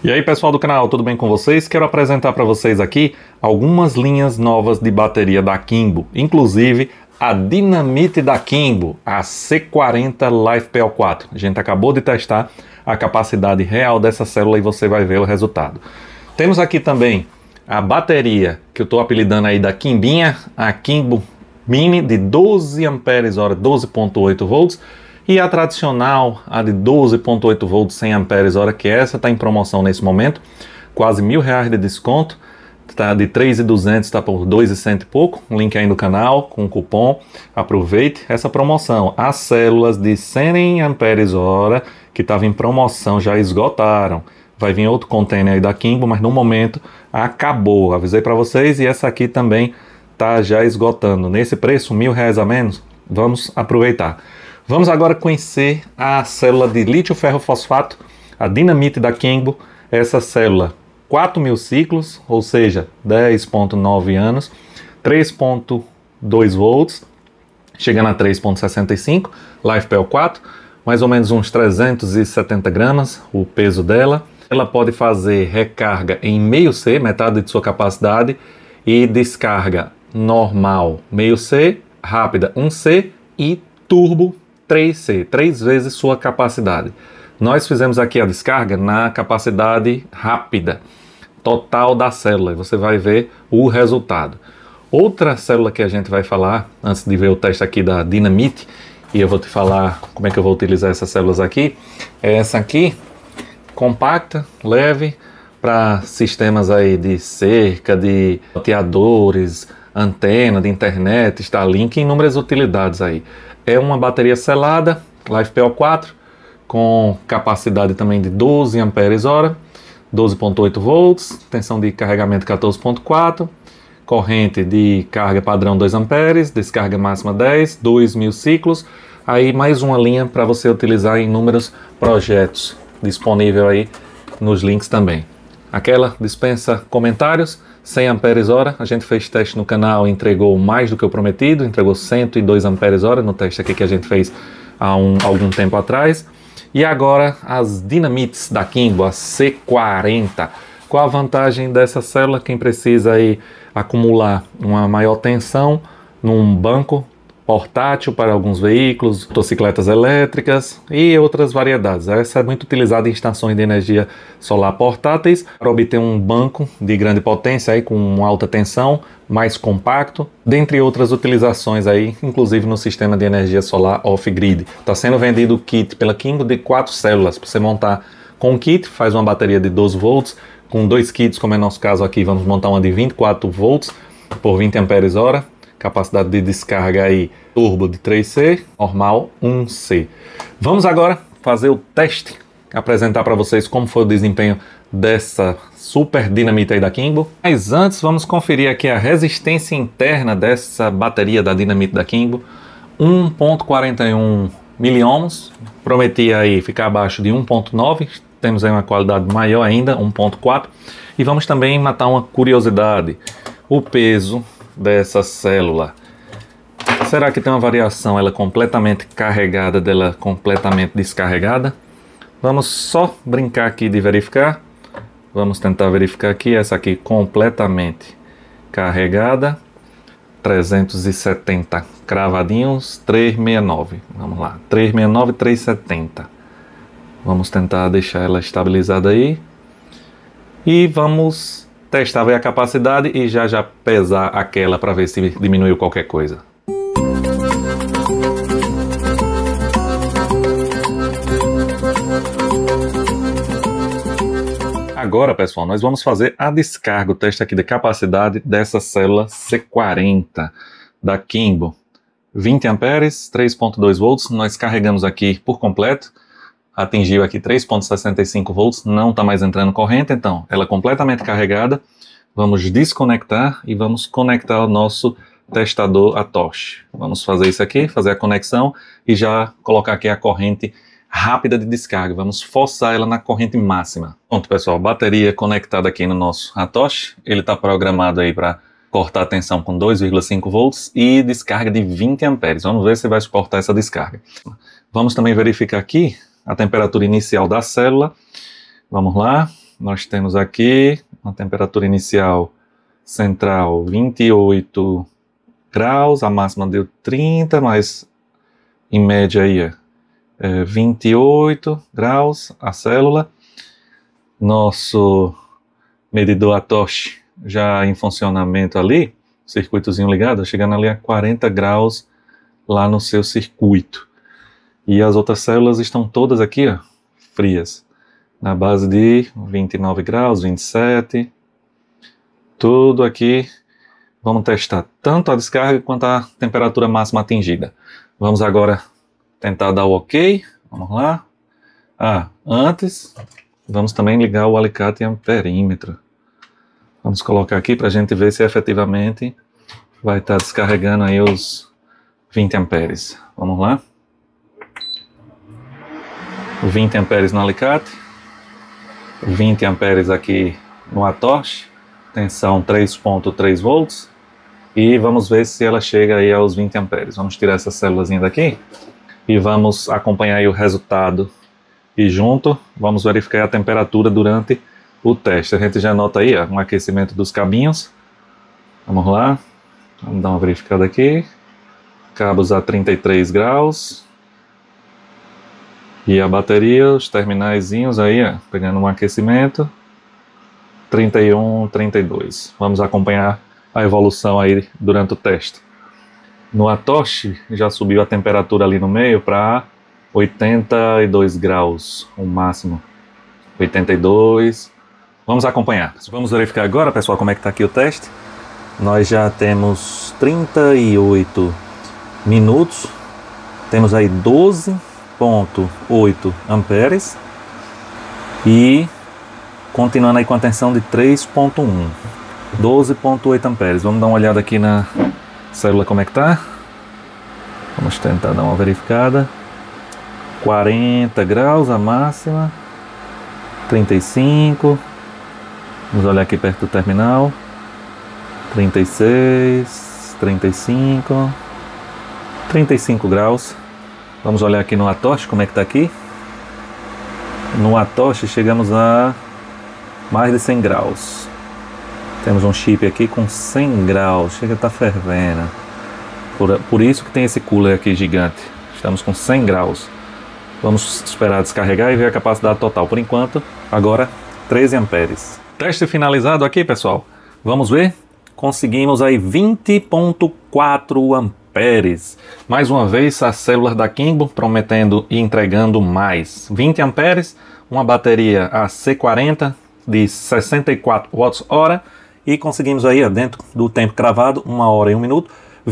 E aí pessoal do canal, tudo bem com vocês? Quero apresentar para vocês aqui algumas linhas novas de bateria da Kimbo, inclusive a dinamite da Kimbo, a C40 LiFePO4. A gente acabou de testar a capacidade real dessa célula e você vai ver o resultado. Temos aqui também a bateria que eu estou apelidando aí da Kimbinha, a Kimbo Mini de 12 Ah, 12.8 volts. E a tradicional, a de 12.8 volts 100 Ah, que essa está em promoção nesse momento, quase R$1.000 de desconto, tá de 3.200, está por 2.100 e pouco, link aí no canal com cupom, aproveite essa promoção. As células de 100 Ah que estavam em promoção já esgotaram, vai vir outro container aí da Kimbo, mas no momento acabou, avisei para vocês, e essa aqui também tá já esgotando, nesse preço, R$1.000 a menos, vamos aproveitar. Vamos agora conhecer a célula de lítio ferro fosfato, a dinamite da Kimbo. Essa célula, 4.000 ciclos, ou seja, 10.9 anos, 3.2 volts, chegando a 3.65, LiFePO4, mais ou menos uns 370 gramas, o peso dela. Ela pode fazer recarga em meio C, metade de sua capacidade, e descarga normal, meio C, rápida 1C e turbo 3C, 3 vezes sua capacidade. Nós fizemos aqui a descarga na capacidade rápida total da célula e você vai ver o resultado. Outra célula que a gente vai falar, antes de ver o teste aqui da dinamite, e eu vou te falar como é que eu vou utilizar essas células aqui, é essa aqui, compacta, leve, para sistemas aí de cerca, de roteadores, antena, de internet, Starlink, inúmeras utilidades aí. É uma bateria selada, LiFePO4, com capacidade também de 12 Ah, 12.8 volts, tensão de carregamento 14.4, corrente de carga padrão 2 Ah, descarga máxima 10, 2.000 ciclos, aí mais uma linha para você utilizar em inúmeros projetos, disponível aí nos links também. Aquela dispensa comentários, 100 Ah, a gente fez teste no canal e entregou mais do que o prometido, entregou 102 Ah no teste aqui que a gente fez há algum tempo atrás. E agora as dinamites da Kimbo, a C40. Qual a vantagem dessa célula? Quem precisa aí acumular uma maior tensão num banco portátil para alguns veículos, motocicletas elétricas e outras variedades. Essa é muito utilizada em estações de energia solar portáteis para obter um banco de grande potência aí com alta tensão, mais compacto, dentre outras utilizações aí, inclusive no sistema de energia solar off-grid. Está sendo vendido o kit pela Kimbo de 4 células para você montar com o kit, faz uma bateria de 12 volts, com 2 kits, como é nosso caso aqui, vamos montar uma de 24 volts por 20 Ah. Capacidade de descarga aí, turbo de 3C, normal 1C. Vamos agora fazer o teste, apresentar para vocês como foi o desempenho dessa super dinamite aí da Kimbo. Mas antes vamos conferir aqui a resistência interna dessa bateria da dinamite da Kimbo. 1.41 miliohms, prometi aí ficar abaixo de 1.9, temos aí uma qualidade maior ainda, 1.4. E vamos também matar uma curiosidade, o peso dessa célula. Será que tem uma variação, ela completamente carregada, dela completamente descarregada? Vamos só brincar aqui de verificar. Vamos tentar verificar aqui, essa aqui completamente carregada, 370 cravadinhos, 369. Vamos lá, 369, 370. Vamos tentar deixar ela estabilizada aí. E vamos testar ver a capacidade e já pesar aquela para ver se diminuiu qualquer coisa. Agora, pessoal, nós vamos fazer a descarga, o teste aqui de capacidade dessa célula C40 da Kimbo. 20 Ah, 3.2 volts, nós carregamos aqui por completo. Atingiu aqui 3.65 volts, não está mais entrando corrente, então ela é completamente carregada. Vamos desconectar e vamos conectar o nosso testador a torch. Vamos fazer isso aqui, fazer a conexão e já colocar aqui a corrente rápida de descarga. Vamos forçar ela na corrente máxima. Pronto, pessoal, bateria conectada aqui no nosso Atosh. Ele está programado aí para cortar a tensão com 2,5 volts e descarga de 20 amperes. Vamos ver se vai suportar essa descarga. Vamos também verificar aqui a temperatura inicial da célula. Vamos lá, nós temos aqui uma temperatura inicial central 28 graus, a máxima deu 30, mas em média aí 28 graus a célula. Nosso medidor ATOSH já em funcionamento ali, circuitozinho ligado, chegando ali a 40 graus lá no seu circuito. E as outras células estão todas aqui, ó, frias, na base de 29 graus, 27, tudo aqui. Vamos testar tanto a descarga quanto a temperatura máxima atingida. Vamos agora tentar dar o OK, vamos lá. Antes, vamos também ligar o alicate amperímetro. Vamos colocar aqui para a gente ver se efetivamente vai estar descarregando aí os 20 amperes. Vamos lá. 20 amperes no alicate, 20 amperes aqui no ATOSH, tensão 3.3 volts, e vamos ver se ela chega aí aos 20 amperes. Vamos tirar essa célulazinha daqui e vamos acompanhar aí o resultado, e junto vamos verificar a temperatura durante o teste. A gente já nota aí um aquecimento dos cabinhos. Vamos lá, vamos dar uma verificada aqui, cabos a 33 graus, e a bateria, os terminaizinhos aí, pegando um aquecimento, 31, 32. Vamos acompanhar a evolução aí durante o teste. No ATOSH já subiu a temperatura ali no meio para 82 graus, o máximo. 82. Vamos acompanhar. Vamos verificar agora, pessoal, como é que está aqui o teste. Nós já temos 38 minutos. Temos aí 12.8 amperes e continuando aí com a tensão de 3.1, 12.8 amperes. Vamos dar uma olhada aqui na célula como é que tá. Vamos tentar dar uma verificada. 40 graus a máxima, 35. Vamos olhar aqui perto do terminal. 36, 35, 35 graus. Vamos olhar aqui no ATOSH, como é que tá aqui. No ATOSH chegamos a mais de 100 graus. Temos um chip aqui com 100 graus, chega a estar fervendo. Por isso que tem esse cooler aqui gigante. Estamos com 100 graus. Vamos esperar descarregar e ver a capacidade total. Por enquanto, agora 13 amperes. Teste finalizado aqui, pessoal. Vamos ver? Conseguimos aí 20.4 amperes. Mais uma vez, as células da Kingbo prometendo e entregando mais. 20 amperes, uma bateria AC40 de 64 watts-hora e conseguimos aí, dentro do tempo cravado, 1 hora e 1 minuto,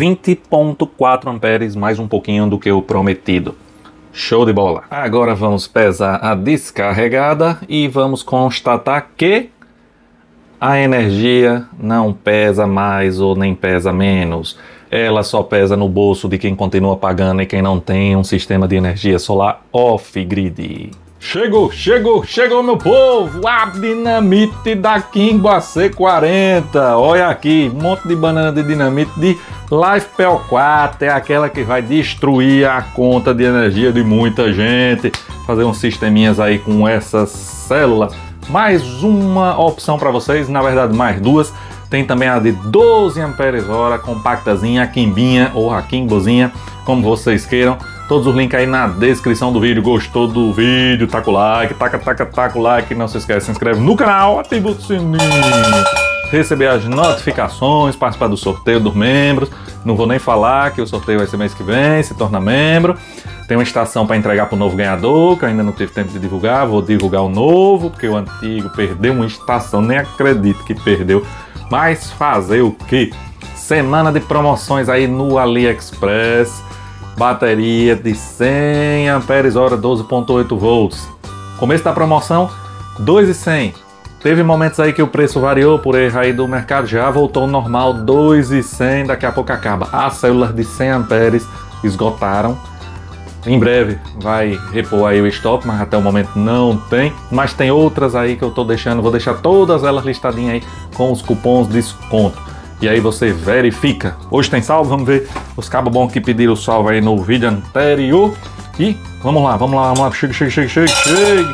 20.4 amperes, mais um pouquinho do que o prometido. Show de bola! Agora vamos pesar a descarregada e vamos constatar que a energia não pesa mais ou nem pesa menos. Ela só pesa no bolso de quem continua pagando e quem não tem um sistema de energia solar off-grid. Chegou, meu povo! A dinamite da Kingbo AC40. Olha aqui, um monte de banana de dinamite de LiFePO4. É aquela que vai destruir a conta de energia de muita gente. Fazer uns sisteminhas aí com essa célula. Mais uma opção para vocês, na verdade mais duas. Tem também a de 12 amperes-hora, compactazinha, a Kimbinha ou a Kingbozinha, como vocês queiram. Todos os links aí na descrição do vídeo. Gostou do vídeo? Taca o like, taca o like. Não se esquece, se inscreve no canal, ativa o sininho. Receber as notificações, participar do sorteio dos membros. Não vou nem falar que o sorteio vai ser mês que vem, se torna membro. Tem uma estação para entregar para o novo ganhador, que ainda não teve tempo de divulgar. Vou divulgar o novo, porque o antigo perdeu uma estação, nem acredito que perdeu. Mas fazer o quê? Semana de promoções aí no AliExpress. Bateria de 100 amperes-hora, 12.8 volts. Começo da promoção, 2.100. Teve momentos aí que o preço variou por erro aí do mercado, já voltou ao normal, 2.100, daqui a pouco acaba. As células de 100 amperes esgotaram. Em breve vai repor aí o estoque, mas até o momento não tem. Mas tem outras aí que eu tô deixando, vou deixar todas elas listadinhas aí com os cupons de desconto. E aí você verifica. Hoje tem salvo, vamos ver os cabos bons que pediram salvo aí no vídeo anterior. E vamos lá, chegue.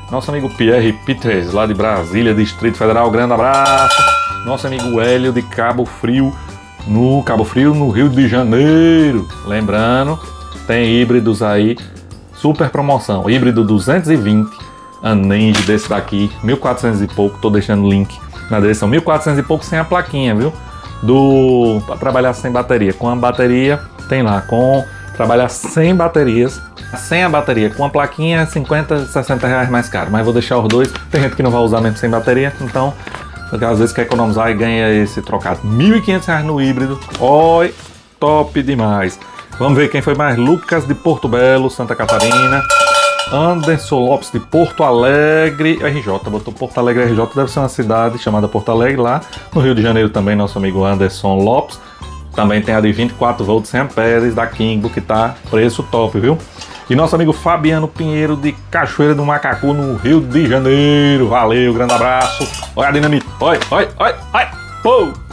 Nosso amigo Pierre Peters, lá de Brasília, Distrito Federal, grande abraço. Nosso amigo Hélio de Cabo Frio, no Rio de Janeiro. Lembrando, tem híbridos aí, super promoção. Híbrido 220, Aninge desse daqui, 1.400 e pouco, tô deixando o link na descrição. 1.400 e pouco sem a plaquinha, viu? Para trabalhar sem bateria. Com a bateria, tem lá, trabalhar sem baterias. Sem a bateria, com a plaquinha, 50, 60 reais mais caro. Mas vou deixar os dois. Tem gente que não vai usar mesmo sem bateria, então às vezes quer economizar e ganha esse trocado. R$ 1.500 no híbrido. Oi, top demais. Vamos ver quem foi mais. Lucas de Porto Belo, Santa Catarina. Anderson Lopes de Porto Alegre, RJ. Botou Porto Alegre, RJ. Deve ser uma cidade chamada Porto Alegre, lá no Rio de Janeiro também. Nosso amigo Anderson Lopes. Também tem a de 24 volts 100 amperes da Kingbo, que tá preço top, viu? E nosso amigo Fabiano Pinheiro de Cachoeira do Macacu, no Rio de Janeiro. Valeu, grande abraço. Olha a dinamite. Oi. Pô!